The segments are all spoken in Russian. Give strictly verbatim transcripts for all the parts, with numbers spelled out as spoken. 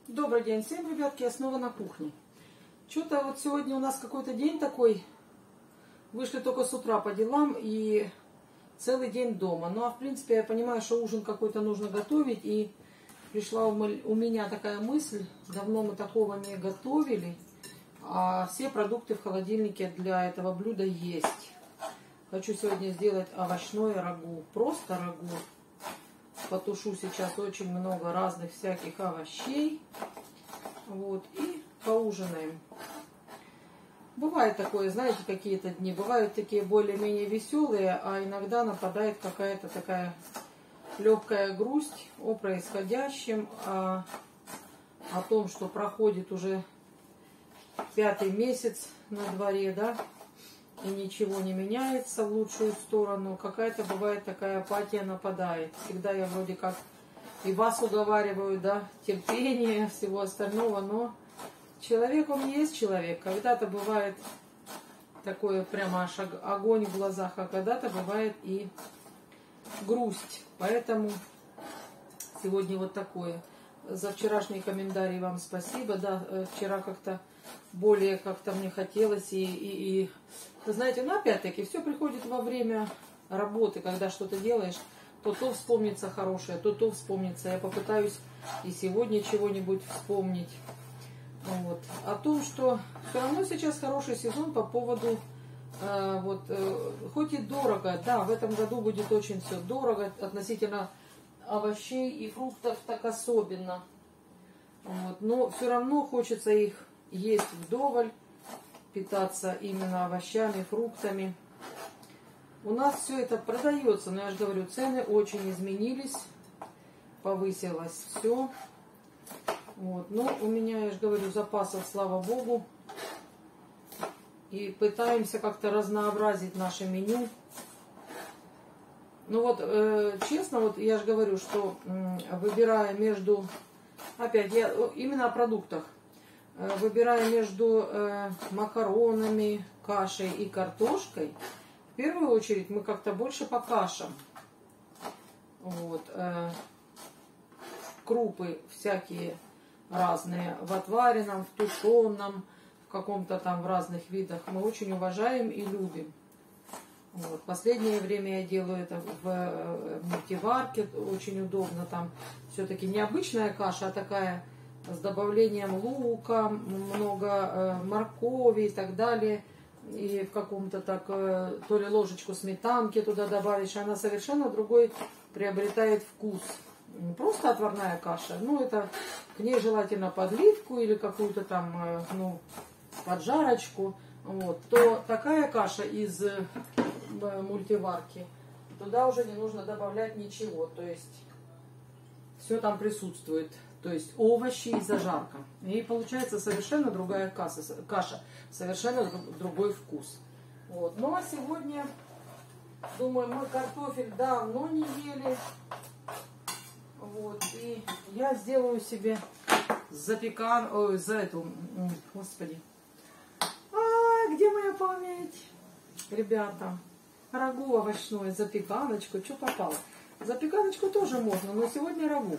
Добрый день всем, ребятки, я снова на кухне. Что-то вот сегодня у нас какой-то день такой, вышли только с утра по делам и целый день дома. Ну а в принципе я понимаю, что ужин какой-то нужно готовить, и пришла у меня такая мысль, давно мы такого не готовили, а все продукты в холодильнике для этого блюда есть. Хочу сегодня сделать овощное рагу, просто рагу. Потушу сейчас очень много разных всяких овощей. Вот, и поужинаем. Бывает такое, знаете, какие-то дни. Бывают такие более-менее веселые, а иногда нападает какая-то такая легкая грусть о происходящем, о, о том, что проходит уже пятый месяц на дворе, да, и ничего не меняется в лучшую сторону. Какая-то бывает такая апатия нападает. Всегда я вроде как и вас уговариваю, да, терпение, всего остального, но человек, он есть человек. Когда-то бывает такое прямо аж огонь в глазах, а когда-то бывает и грусть. Поэтому сегодня вот такое. За вчерашний комментарий вам спасибо. Да, вчера как-то более как-то мне хотелось. И, и, и вы знаете, ну опять-таки, все приходит во время работы, когда что-то делаешь, то то вспомнится хорошее, то то вспомнится. Я попытаюсь и сегодня чего-нибудь вспомнить. Вот. О том, что все равно сейчас хороший сезон по поводу, э, вот, э, хоть и дорого, да, в этом году будет очень все дорого относительно овощей и фруктов, так особенно. Вот. Но все равно хочется их есть вдоволь, питаться именно овощами, фруктами. У нас все это продается, но я же говорю, цены очень изменились, повысилось все. Вот. Но у меня, я же говорю, запасов, слава богу. И пытаемся как-то разнообразить наше меню. Ну вот, э, честно, вот я же говорю, что э, выбирая между, опять, я именно о продуктах, э, выбирая между э, макаронами, кашей и картошкой, в первую очередь мы как-то больше по кашам. Вот, э, крупы всякие разные, в отваренном, в тушеном, в каком-то там в разных видах мы очень уважаем и любим. Вот. Последнее время я делаю это в мультиварке, очень удобно, там все-таки не обычная каша, а такая с добавлением лука, много моркови и так далее, и в каком-то так, то ли ложечку сметанки туда добавишь, она совершенно другой приобретает вкус. Не просто отварная каша, ну это к ней желательно подливку или какую-то там, ну, поджарочку. Вот, то такая каша из мультиварки, туда уже не нужно добавлять ничего, то есть все там присутствует, то есть овощи и зажарка. И получается совершенно другая каша, каша совершенно другой вкус. Вот. Ну а сегодня, думаю, мы картофель давно не ели. Вот, и я сделаю себе запекан, ой, за эту, господи. А, где моя память? Ребята, рагу овощное, запеканочку, что попало. Запеканочку тоже можно, но сегодня рагу.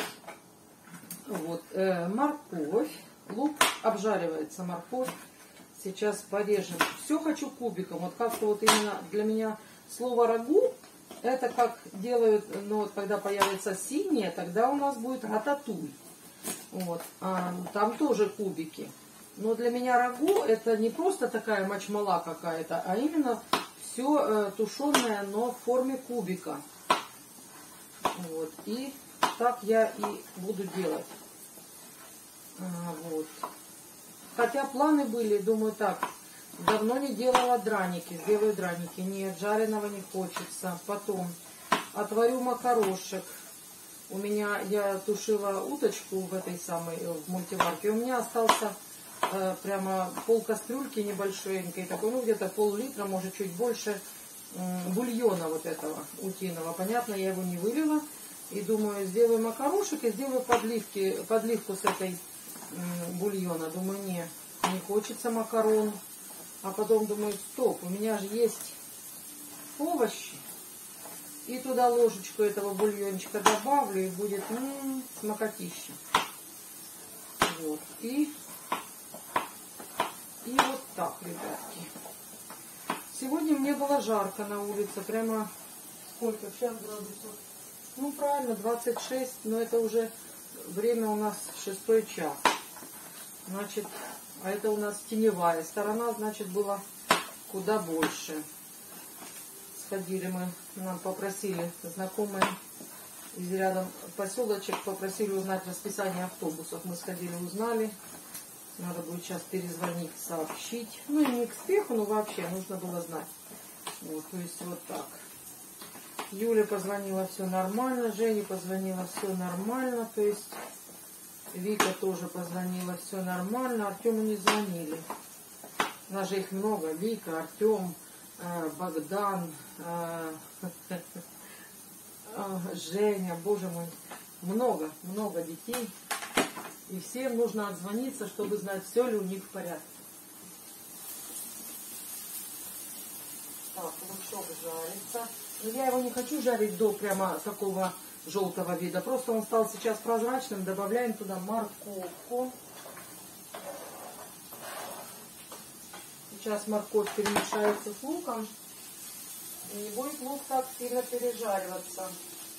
Вот, э, морковь, лук, обжаривается морковь. Сейчас порежем. Все хочу кубиком. Вот как-то вот именно для меня слово рагу, это как делают, ну вот когда появится синее, тогда у нас будет рататуй. Вот, а, там тоже кубики. Но для меня рагу это не просто такая мочмала какая-то, а именно все э, тушеное, но в форме кубика. Вот. И так я и буду делать. А, вот. Хотя планы были, думаю, так, давно не делала драники, сделаю драники. Нет, жареного не хочется. Потом отварю макарошек. У меня, я тушила уточку в этой самой, в мультиварке. У меня остался э, прямо пол кастрюльки небольшенькой, такой, ну где-то пол-литра, может чуть больше э, бульона вот этого утиного. Понятно, я его не вылила. И думаю, сделаю макарошек и сделаю подливки, подливку с этой э, бульона. Думаю, не, не хочется макарон. А потом думаю, стоп, у меня же есть овощи. И туда ложечку этого бульончика добавлю, и будет м-м, смакотища. Вот. И, и вот так, ребятки. Сегодня мне было жарко на улице. Прямо сколько? Сейчас градусов? Ну, правильно, двадцать шесть. Но это уже время у нас шестой час. Значит, а это у нас теневая сторона, значит, было куда больше. Сходили мы, нам попросили знакомые из рядом поселочек, попросили узнать расписание автобусов. Мы сходили, узнали. Надо будет сейчас перезвонить, сообщить. Ну, не к спеху, но вообще нужно было знать. Вот, то есть вот так. Юля позвонила, все нормально. Жене позвонила, все нормально. То есть Вика тоже позвонила, все нормально. Артему не звонили. У нас же их много. Вика, Артем, Богдан, Женя, боже мой. Много, много детей. И всем нужно отзвониться, чтобы знать, все ли у них в порядке. Так, лучок жарится. Но я его не хочу жарить до прямо такого желтого вида. Просто он стал сейчас прозрачным. Добавляем туда морковку. Сейчас морковь перемешается с луком. И не будет лук так сильно пережариваться.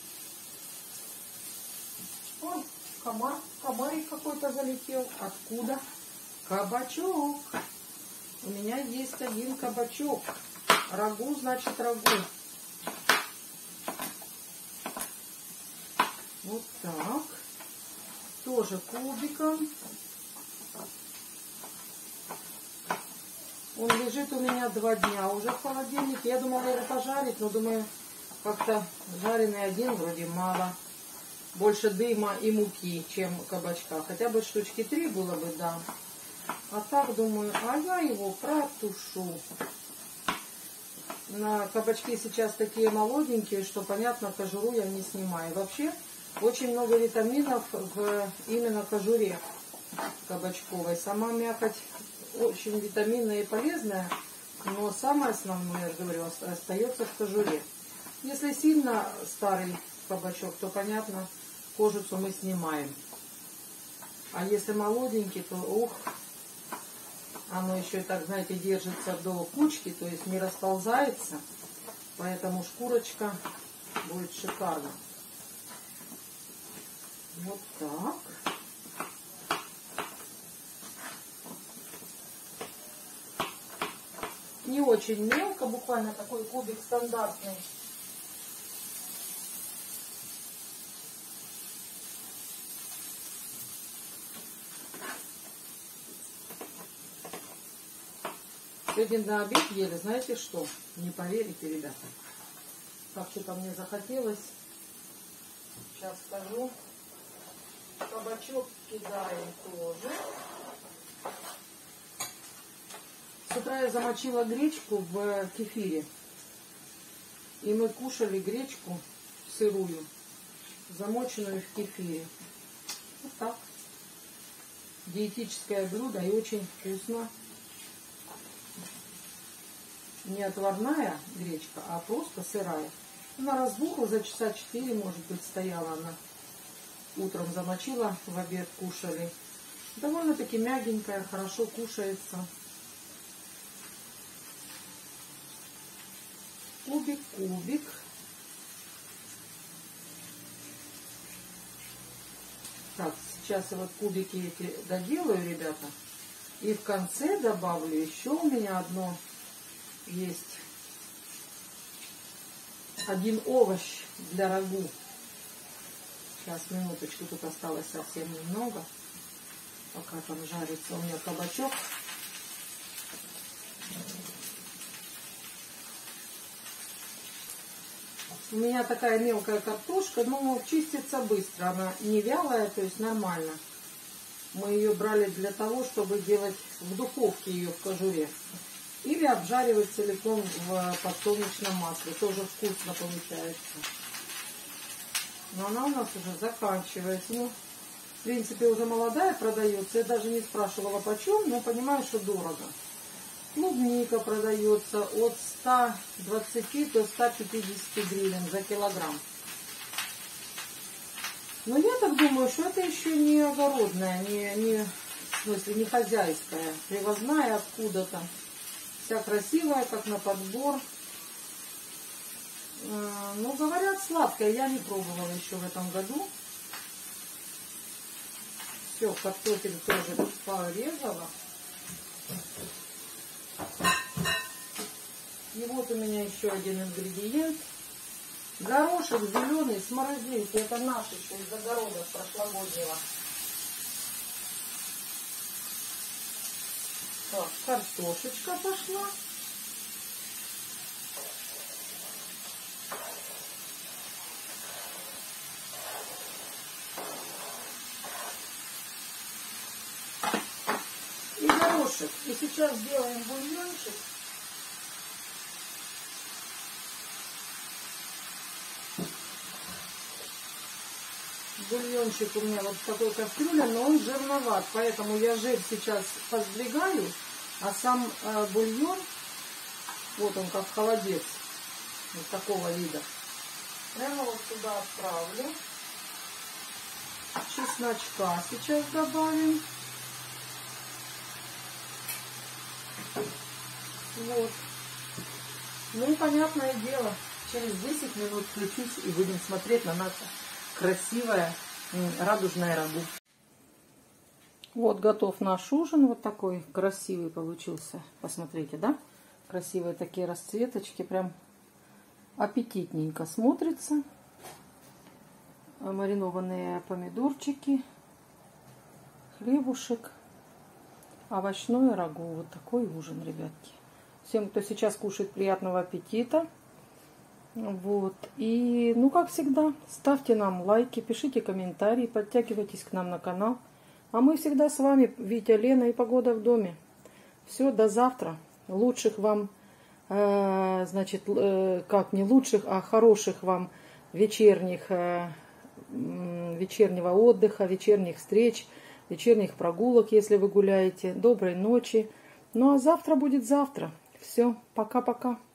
Ой, комар, комарик какой-то залетел. Откуда? Кабачок. У меня есть один кабачок. Рагу, значит, рагу. Вот так. Тоже кубиком. Он лежит у меня два дня уже в холодильнике. Я думала его пожарить, но думаю, как-то жареный один вроде мало. Больше дыма и муки, чем кабачка. Хотя бы штучки три было бы, да. А так думаю, а я его протушу. На кабачки сейчас такие молоденькие, что, понятно, кожуру я не снимаю. Вообще, очень много витаминов в именно кожуре кабачковой. Сама мякоть очень витаминная и полезная, но самое основное, я говорю, остается в кожуре. Если сильно старый кабачок, то, понятно, кожицу мы снимаем. А если молоденький, то, ух, оно еще и так, знаете, держится до кучки, то есть не расползается, поэтому шкурочка будет шикарна. Вот так. Не очень мелко, буквально такой кубик стандартный. Сегодня на обед ели, знаете что? Не поверите, ребята. Как что-то мне захотелось. Сейчас скажу. Кабачок кидаем тоже. С утра я замочила гречку в кефире. И мы кушали гречку сырую, замоченную в кефире. Вот так. Диетическое блюдо и очень вкусно. Не отварная гречка, а просто сырая. Она разбухла за часа четыре, может быть, стояла она. Утром замочила, в обед кушали. Довольно-таки мягенькая, хорошо кушается. Кубик, кубик. Так, сейчас я вот кубики эти доделаю, ребята. И в конце добавлю еще у меня одно есть. Один овощ для рагу. Сейчас, минуточку, тут осталось совсем немного. Пока там жарится у меня кабачок. У меня такая мелкая картошка, но чистится быстро. Она не вялая, то есть нормально. Мы ее брали для того, чтобы делать в духовке ее в кожуре. Или обжаривать целиком в подсолнечном масле. Тоже вкусно получается. Но она у нас уже заканчивается. Ну, в принципе, уже молодая продается. Я даже не спрашивала почем, но понимаю, что дорого. Клубника продается от ста двадцати до ста пятидесяти гривен за килограмм. Но я так думаю, что это еще не огородная, не, не, в смысле, не хозяйская, привозная откуда-то. Вся красивая, как на подбор. Ну, говорят, сладкая. Я не пробовала еще в этом году. Все, картофель тоже порезала. И вот у меня еще один ингредиент. Горошек зеленый с морозилки. Это наш еще из огорода прошлогоднего. Так, картошечка пошла. И горошек. И сейчас сделаем бульончик. Бульончик у меня вот в такой кастрюле, но он жирноват, поэтому я жир сейчас подсдвигаю, а сам э, бульон, вот он как холодец, вот такого вида, прямо вот сюда отправлю. Чесночка сейчас добавим. Вот. Ну и понятное дело, через десять минут включусь и будем смотреть на наше красивое радужное рагу. Вот готов наш ужин. Вот такой красивый получился. Посмотрите, да? Красивые такие расцветочки. Прям аппетитненько смотрится. Маринованные помидорчики. Хлебушек. Овощное рагу. Вот такой ужин, ребятки. Всем, кто сейчас кушает, приятного аппетита. Вот. И, ну, как всегда, ставьте нам лайки, пишите комментарии, подтягивайтесь к нам на канал. А мы всегда с вами, Витя, Лена и Погода в доме. Все, до завтра. Лучших вам, э, значит, э, как не лучших, а хороших вам вечерних, э, вечернего отдыха, вечерних встреч, вечерних прогулок, если вы гуляете. Доброй ночи. Ну, а завтра будет завтра. Все, пока-пока.